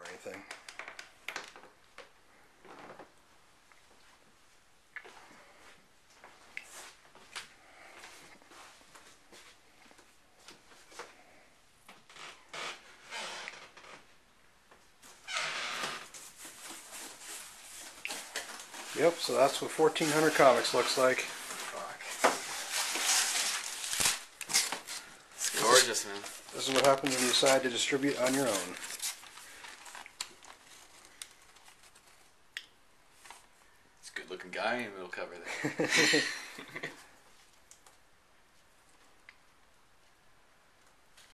or anything. Yep, so that's what 1400 Comics looks like. Fuck. It's gorgeous, man. This is what happens when you decide to distribute on your own. It's a good looking guy in the middle cover there.